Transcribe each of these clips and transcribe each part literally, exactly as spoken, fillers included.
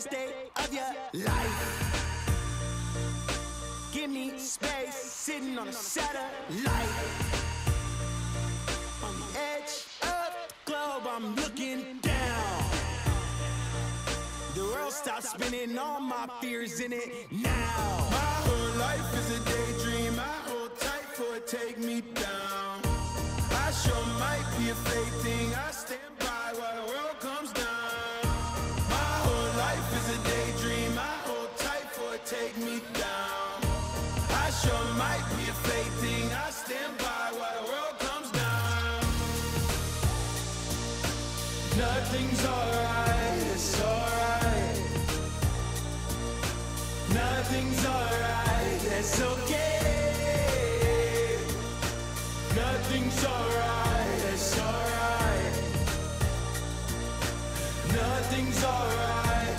best day of your life. Give me space, sitting on a satellite. On the edge of the globe, I'm looking down. The world stops spinning, all my fears in it now. My whole life is a daydream, I hold tight for it, take me down. I sure might be a fake thing, I stand by while the world comes down. My whole life is a daydream, I hold tight for it, take me down. I sure might be a fake thing, I stand by while the world comes down. Nothing's alright, it's alright. Nothing's alright, it's okay. Nothing's alright, it's alright. Nothing's alright.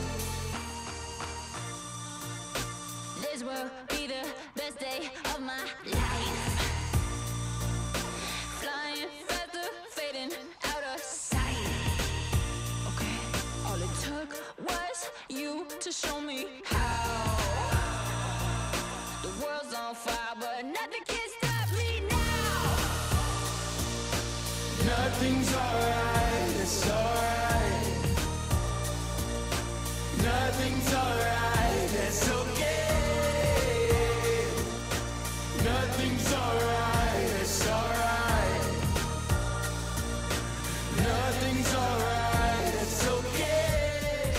This will be the best day of my life. Flying faster, fading out of sight. Okay, all it took was you to show me how. The world's on fire, but nothing can stop me now. Nothing's alright, it's alright. Nothing's alright, it's okay. Nothing's alright, it's alright. Nothing's alright, it's okay.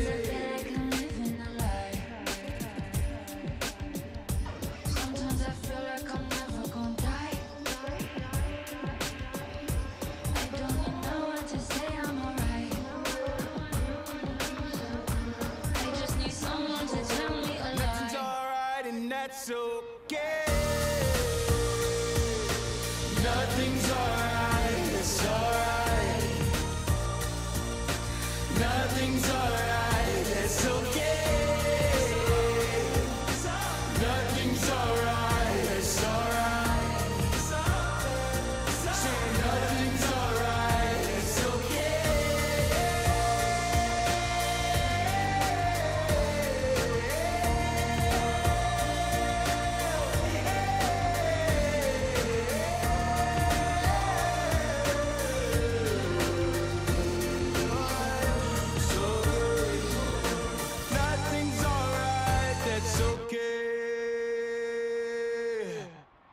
Sometimes I feel like I'm living like I'm living a lie. Sometimes I feel like I'm never gonna die. I don't even know what to say, I'm alright. I just need someone to tell me a Nothing's lie. alright, and that's okay. Nothing's alright, it's alright. Nothing's alright, it's okay. Nothing's alright, it's alright. Nothing's alright, it's okay. Nothing's alright, that's okay.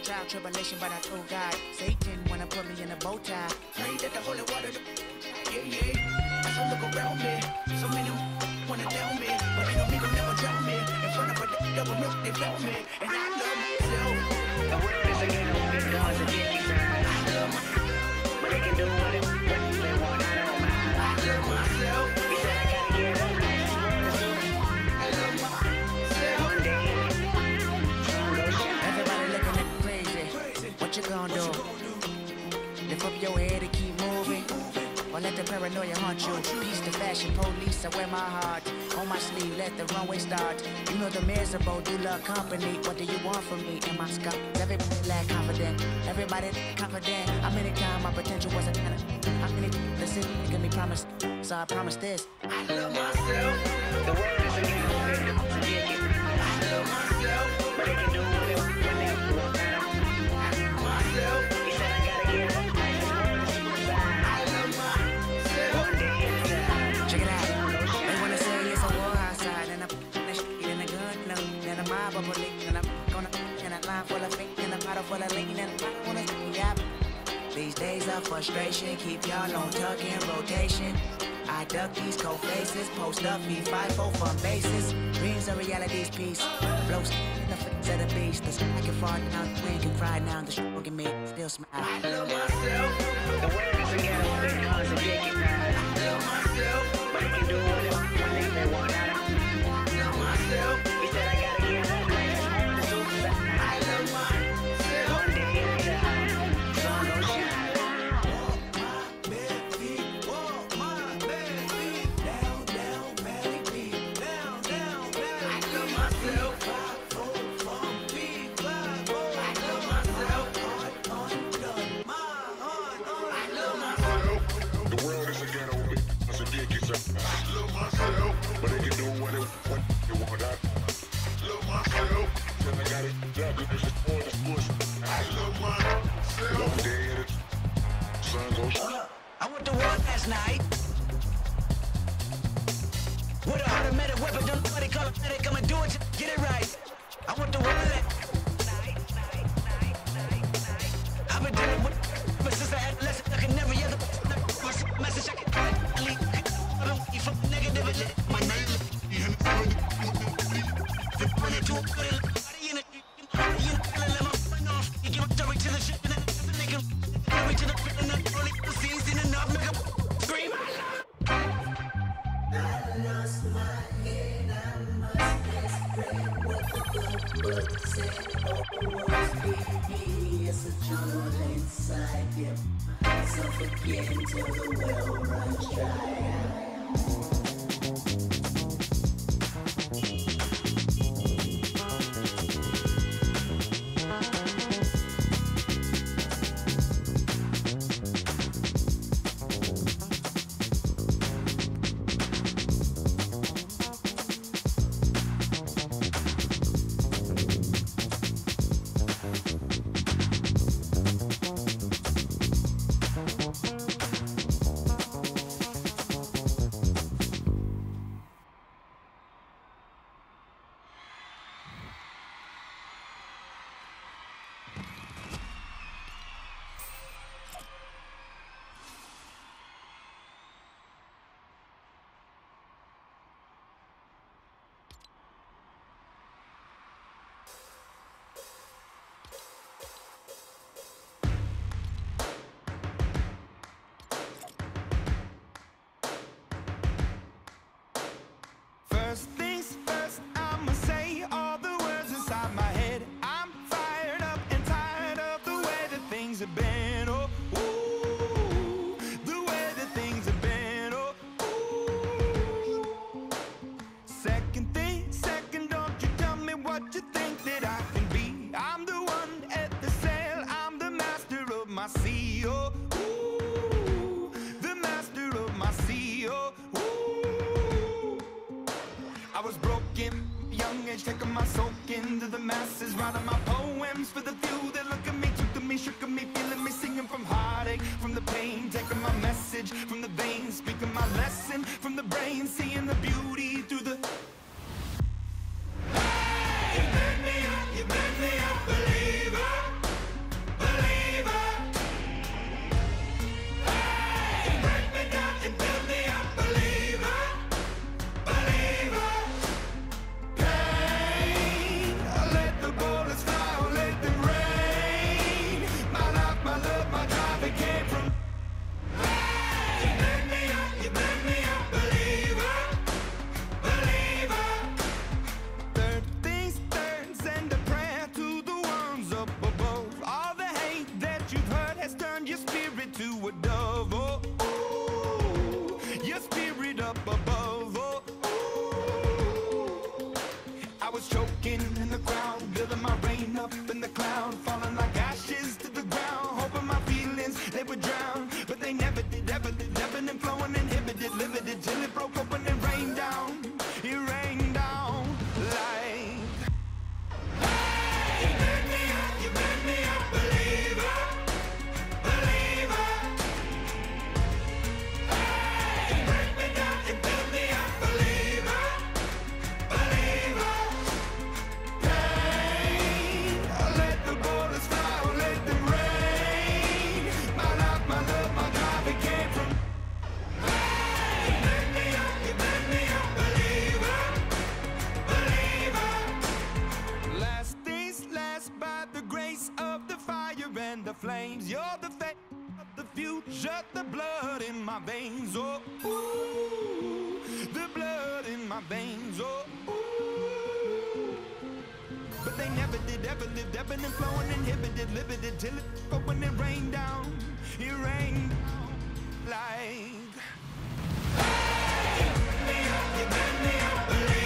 trial, tribulation, but I told God, Satan wanna put me in a bow tie. Prayed that the holy water, yeah, yeah. As I look around me, so many wanna down me, but ain't no nigga never drown me. In front of a double milk, they found me, and I love myself. The world is again on big guns and big signs. I love myself, but they can do what they, what they want. I don't mind. I love myself. He said I gotta get up. I love myself. One day, sun gon' shine. Everybody looking at me crazy. What you gonna do? Lift up your head and keep moving. Or let the paranoia haunt you. Peace to fashion police, I wear my heart on my sleeve, let the runway start. You know the miserable do love company. What do you want from me? Am I Scott? Everybody lack confident. Everybody confident. How many times my potential wasn't kind of. How many listen, give me promise. So I promise this. I love myself. The world is again on I love myself. But they can do what they want whenever want. I love myself. He said I gotta get up. Check it out. They wanna say it's a war outside, and I'm the shit in a gun, no, and a mob of police, and I'm gonna and a line full of fake, and a bottle full of lean, and I wanna see ya. These days of frustration keep y'all on tuck in rotation. I duck these cold faces, post up, be five four from bases. Dreams of reality's peace. Blows in the face of the beast. The sky can fall down, the wind can cry now, the struggle can make still smile. I love myself. The world is together, big guns and big knives. I love myself. But they can do what they want, when they want. I love myself. He said I gotta get up. I love myself. One day at a time, sun gon' shine. But they can do what they, what they want. I love myself. Till I got it done, it's just for the push. I love myself. One day at a sun goes shine. I went to war last night. With a automatic weapon, don't nobody call a medic. I'ma do it to get it right. I went to war last night. I've been dealing with but since I adolescent, I can never yell the message I can leave. I don't eat from negativity. My name is the money to put it in it. You let my friend off. You give a story to the shit and then the nigga. Story to the pit and then only the scenes in enough. Make a scream. I lost my head. I must explain what the book said. Oh, me. It's a jungle inside you. Suffocate until the well runs dry. First things first, I'ma say all the words inside my head. I'm fired up and tired of the way that things have been. Oh, ooh, the way that things have been. Oh, ooh. Second thing, second, don't you tell me what you think that I can be. I'm the one at the sail, I'm the master of my sea. Oh, ooh, the master of my sea. Oh, ooh. I was broken, young age, taking my soak into the masses, writing my poems for the few that look at me, took to me, shook at me, feeling me, singing from heartache, from the pain, taking my message from the veins, speaking my lesson from the brain, seeing the beauty through the. You made me up, you made me a believer. falling like ashes to the ground, hoping my feelings, they would drown. But they never did, ever did, ebbing and flowing, inhibited, limited, till it broke open and rained down. It rained down like, hey, you made me up, you made me a believer, believer. Hey, you break me down, you build me up, believer, believer. Pain, I let the bullets fly, I let them rain. My life, my love, my drive, it came from. Hey, you made me up, you made me a believer, believer. Last days last by the grace of the fire and the flames. You're the fate of the future, the blood in my veins. Oh, ooh, the blood in my veins. Oh, ooh. But they never did, ever lived, ebbing and flowing, inhibited, limited, till it opened and rained down. It rained down like, hey, you made me up, you made me a believer.